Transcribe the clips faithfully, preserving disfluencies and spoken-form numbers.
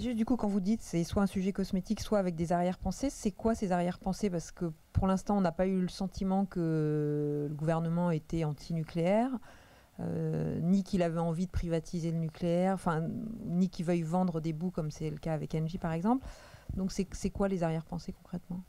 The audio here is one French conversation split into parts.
juste du coup, quand vous dites c'est soit un sujet cosmétique, soit avec des arrière-pensées, c'est quoi ces arrière-pensées? Parce que pour l'instant, on n'a pas eu le sentiment que le gouvernement était anti-nucléaire, euh, ni qu'il avait envie de privatiser le nucléaire, enfin, ni qu'il veuille vendre des bouts comme c'est le cas avec Engie par exemple. Donc c'est quoi les arrière-pensées concrètement?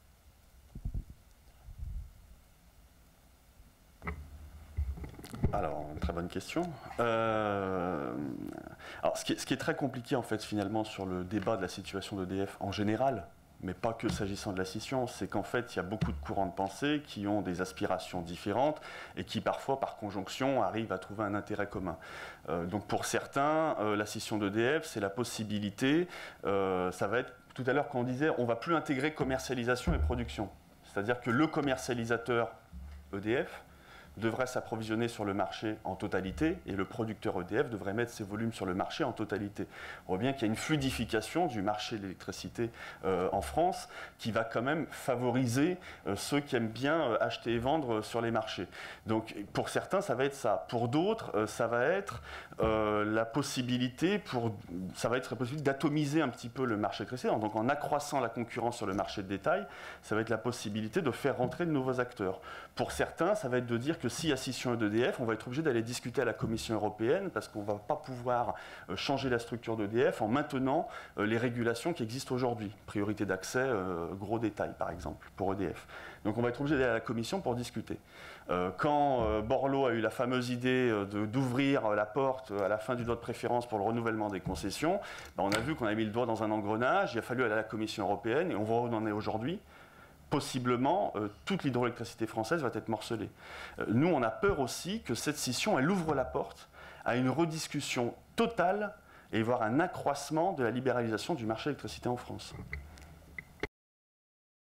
Alors, très bonne question. Euh, alors, ce qui, est, ce qui est très compliqué, en fait, finalement, sur le débat de la situation d'E D F en général, mais pas que s'agissant de la scission, c'est qu'en fait, il y a beaucoup de courants de pensée qui ont des aspirations différentes et qui, parfois, par conjonction, arrivent à trouver un intérêt commun. Euh, donc, pour certains, euh, la scission d'E D F, c'est la possibilité, euh, ça va être, tout à l'heure, quand on disait, on ne va plus intégrer commercialisation et production. C'est-à-dire que le commercialisateur E D F devrait s'approvisionner sur le marché en totalité et le producteur E D F devrait mettre ses volumes sur le marché en totalité. On voit bien qu'il y a une fluidification du marché de l'électricité euh, en France qui va quand même favoriser euh, ceux qui aiment bien euh, acheter et vendre sur les marchés. Donc pour certains, ça va être ça. Pour d'autres, euh, ça va être euh, la possibilité pour, ça va être la possibilité d'atomiser un petit peu le marché de l'électricité. Donc en accroissant la concurrence sur le marché de détail, ça va être la possibilité de faire rentrer de nouveaux acteurs. Pour certains, ça va être de dire que s'il y a scission d'E D F, on va être obligé d'aller discuter à la Commission européenne parce qu'on ne va pas pouvoir euh, changer la structure d'E D F en maintenant euh, les régulations qui existent aujourd'hui. Priorité d'accès, euh, gros détail par exemple, pour E D F. Donc on va être obligé d'aller à la Commission pour discuter. Euh, quand euh, Borloo a eu la fameuse idée euh, d'ouvrir la porte à la fin du droit de préférence pour le renouvellement des concessions, ben, on a vu qu'on a mis le doigt dans un engrenage, il a fallu aller à la Commission européenne et on voit où on en est aujourd'hui. Possiblement, euh, toute l'hydroélectricité française va être morcelée. Euh, nous, on a peur aussi que cette scission, elle ouvre la porte à une rediscussion totale et voire un accroissement de la libéralisation du marché de l'électricité en France.